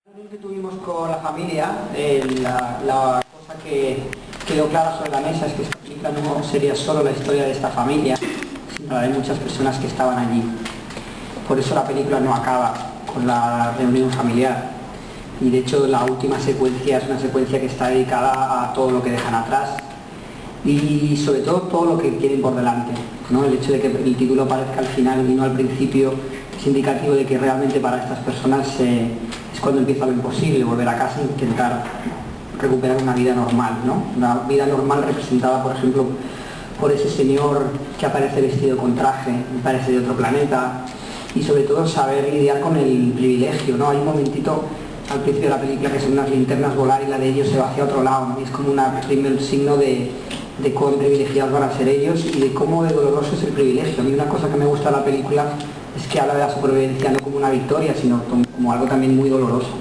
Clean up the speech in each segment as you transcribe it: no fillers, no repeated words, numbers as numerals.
Que tuvimos con la familia, la cosa que quedó clara sobre la mesa es que esta película no sería solo la historia de esta familia, sino la de muchas personas que estaban allí. Por eso la película no acaba con la reunión familiar. Y de hecho la última secuencia es una secuencia que está dedicada a todo lo que dejan atrás y sobre todo lo que tienen por delante, ¿no? El hecho de que el título aparezca al final y no al principio es indicativo de que realmente para estas personas es cuando empieza lo imposible, volver a casa e intentar recuperar una vida normal, ¿no? Una vida normal representada, por ejemplo, por ese señor que aparece vestido con traje, me parece de otro planeta, y sobre todo saber lidiar con el privilegio, ¿no? Hay un momentito al principio de la película que son unas linternas volar y la de ellos se va hacia otro lado, ¿no? Y es como un primer signo de cuán privilegiados van a ser ellos y de cómo de doloroso es el privilegio. A mí una cosa que me gusta de la película es que habla de la supervivencia no como una victoria, sino como algo también muy doloroso.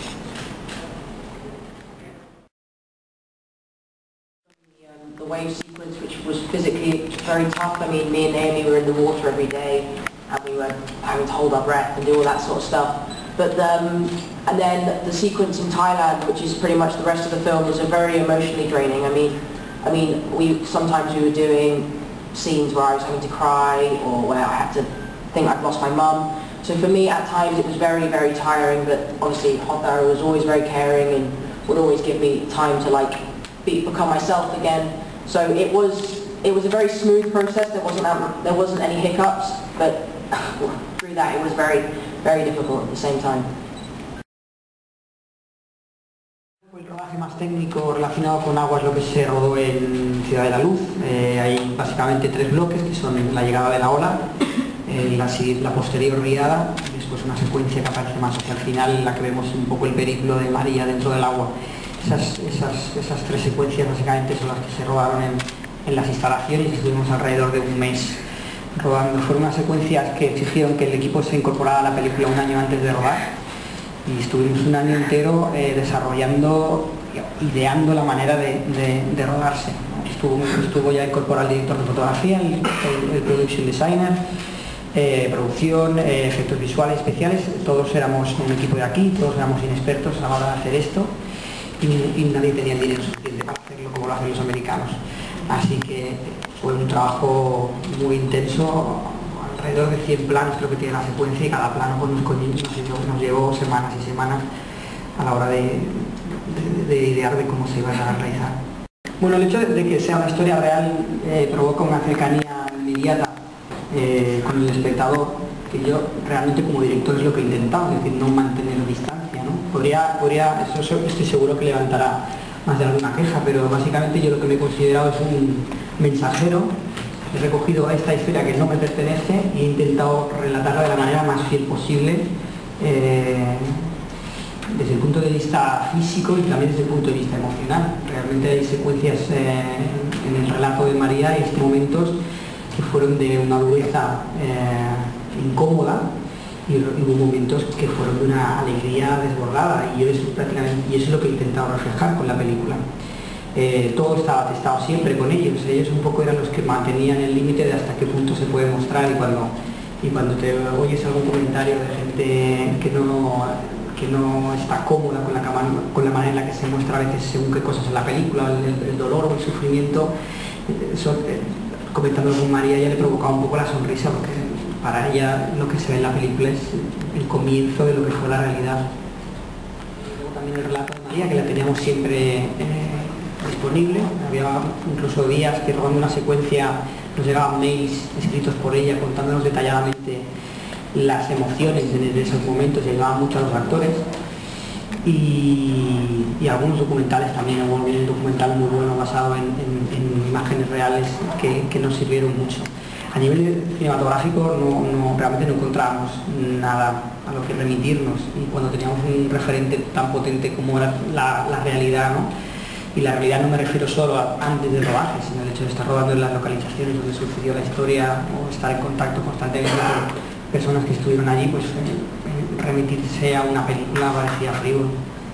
The wave sequence, which was physically very tough. I mean, me and Amy were in the water every day, and we were having to hold our breath and do all that sort of stuff. But and then the sequence in Thailand, which is pretty much the rest of the film, was a very emotionally draining. I mean, sometimes we were doing scenes where I was having to cry, or where I had to think I'd lost my mum. So for me, at times it was very, very tiring. But obviously, Hothar was always very caring and would always give me time to become myself again. So it was a very smooth process. There wasn't any hiccups, but through that it was very, very difficult at the same time. El rodaje más técnico relacionado con agua es lo que se rodó en Ciudad de la Luz. Hay básicamente 3 bloques, que son la llegada de la ola, la posterior riada, y después una secuencia que aparece más hacia el final, en la que vemos un poco el periplo de María dentro del agua. Esas 3 secuencias básicamente son las que se rodaron en las instalaciones y estuvimos alrededor de un mes rodando. Fueron unas secuencias que exigieron que el equipo se incorporara a la película un año antes de rodar y estuvimos un año entero desarrollando, ideando la manera de rodarse. Estuvo ya incorporado el director de fotografía, el production designer, producción, efectos visuales especiales. Todos éramos un equipo de aquí, todos éramos inexpertos a la hora de hacer esto. Y nadie tenía el dinero suficiente para hacerlo como lo hacen los americanos. Así que fue un trabajo muy intenso, alrededor de 100 planos creo que tiene la secuencia, y cada plano pues, nos llevó semanas y semanas a la hora de idear de cómo se iba a realizar. Bueno, el hecho de que sea una historia real provoca una cercanía inmediata con el espectador, que yo realmente como director es lo que he intentado, es decir, no mantener distancia. Eso estoy seguro que levantará más de alguna queja, pero básicamente yo lo que me he considerado es un mensajero. He recogido esta historia que no me pertenece y he intentado relatarla de la manera más fiel posible, desde el punto de vista físico y también desde el punto de vista emocional. Realmente hay secuencias en el relato de María y momentos que fueron de una dureza incómoda, y hubo momentos que fueron de una alegría desbordada, y eso es lo que he intentado reflejar con la película. Todo estaba testado siempre con ellos un poco eran los que mantenían el límite de hasta qué punto se puede mostrar, y cuando te oyes algún comentario de gente que no está cómoda con la manera en la que se muestra a veces según qué cosas en la película, el dolor o el sufrimiento, comentándolo con María, ya le provocaba un poco la sonrisa, porque para ella lo que se ve en la película es el comienzo de lo que fue la realidad. Luego también el relato de María, que la teníamos siempre disponible. Había incluso días que rodando una secuencia nos llegaban mails escritos por ella contándonos detalladamente las emociones de esos momentos, llegaban mucho a los actores, y algunos documentales también. Hubo un documental muy bueno basado en imágenes reales que nos sirvieron mucho. A nivel cinematográfico realmente no encontrábamos nada a lo que remitirnos, y cuando teníamos un referente tan potente como era la realidad, ¿no? Y la realidad no me refiero solo a antes del rodaje, sino el hecho de estar rodando en las localizaciones donde sucedió la historia, o estar en contacto constantemente con personas que estuvieron allí, pues remitirse a una película parecía frívolo.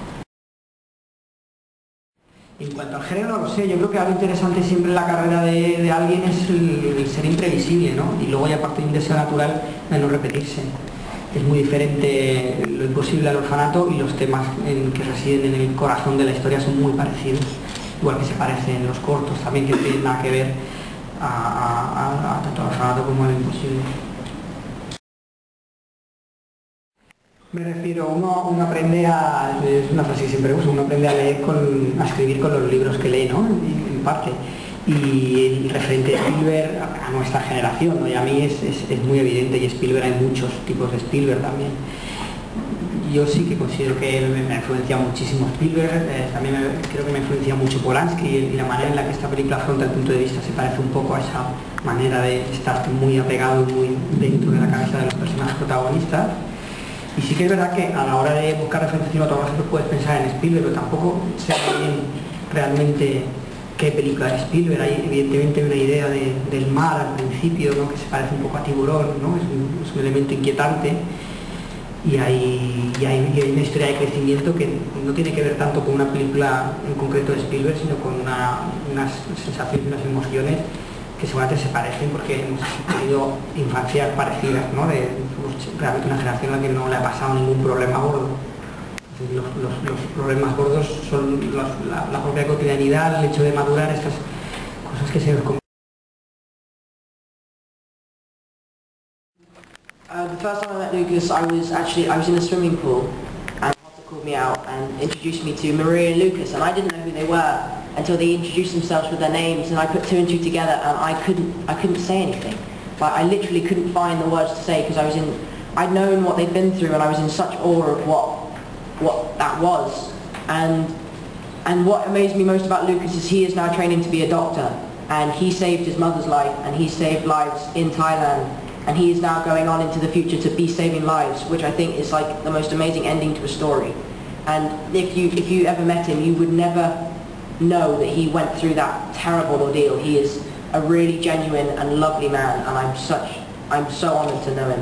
En cuanto al género, no lo sé, yo creo que algo interesante siempre en la carrera de alguien es el ser imprevisible, ¿no? Y luego ya parte de un deseo natural de no repetirse. es muy diferente Lo imposible al orfanato, y los temas que residen en el corazón de la historia son muy parecidos, igual que se parecen los cortos también, que no tienen nada que ver a tanto al orfanato como a Lo imposible. Me refiero, uno aprende es una frase que siempre uso, uno aprende a leer, a escribir con los libros que lee, ¿no? En parte. Y el referente de Spielberg a nuestra generación, ¿no? Y a mí es muy evidente, y Spielberg, hay muchos tipos de Spielberg también. Yo sí que considero que me ha influenciado muchísimo Spielberg, también creo que me ha influenciado mucho Polanski, y la manera en la que esta película afronta el punto de vista se parece un poco a esa manera de estar muy apegado, muy dentro de la cabeza de los personajes protagonistas. Y sí que es verdad que a la hora de buscar referencias cinematográficas puedes pensar en Spielberg, pero tampoco sé muy bien realmente qué película es Spielberg. Hay evidentemente una idea del mar al principio, ¿no? Que se parece un poco a Tiburón, ¿no? Es un elemento inquietante, y hay una historia de crecimiento que no tiene que ver tanto con una película en concreto de Spielberg, sino con unas sensaciones, unas emociones que seguramente se parecen porque hemos tenido infancias parecidas, ¿no? Somos realmente una generación a la que no le ha pasado ningún problema gordo. Entonces, los problemas gordos son la propia cotidianidad, el hecho de madurar, estas cosas que se nos convierten. The first time I met Lucas, I was in a swimming pool, and Potter called me out and introduced me to Maria and Lucas, and I didn't know who they were until they introduced themselves with their names, and I put two and two together, and I couldn't say anything. Like, I literally couldn't find the words to say, because I'd known what they'd been through, and I was in such awe of what that was. And what amazed me most about Lucas is he is now training to be a doctor, and he saved his mother's life, and he saved lives in Thailand, and he is now going on into the future to be saving lives, which I think is like the most amazing ending to a story. And if you ever met him, you would never know that he went through that terrible ordeal. He is a really genuine and lovely man, and I'm so honoured to know him.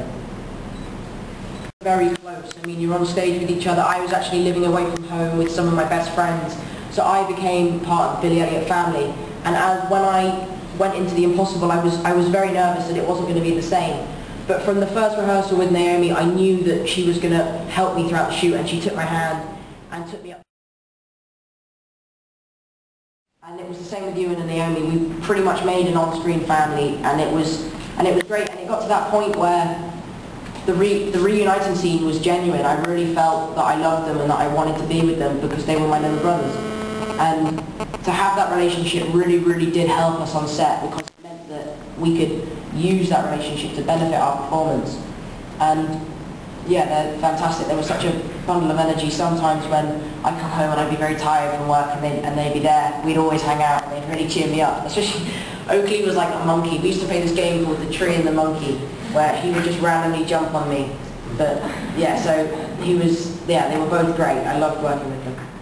Very close. I mean, you're on stage with each other. I was actually living away from home with some of my best friends, so I became part of the Billy Elliot family. And when I went into The Impossible, I was very nervous that it wasn't going to be the same. But from the first rehearsal with Naomi, I knew that she was going to help me throughout the shoot, and she took my hand and took me up. And it was the same with Ewan and Naomi. We pretty much made an on-screen family, and it was great. And it got to that point where the reuniting scene was genuine. I really felt that I loved them and that I wanted to be with them because they were my little brothers. And to have that relationship really, really did help us on set, because it meant that we could use that relationship to benefit our performance. And yeah, they're fantastic. There was such a bundle of energy. Sometimes when I'd come home and I'd be very tired from work, and they'd be there, we'd always hang out and they'd really cheer me up. Especially, Oakley was like a monkey. We used to play this game called The Tree and the Monkey, where he would just randomly jump on me. But yeah, so they were both great. I loved working with them.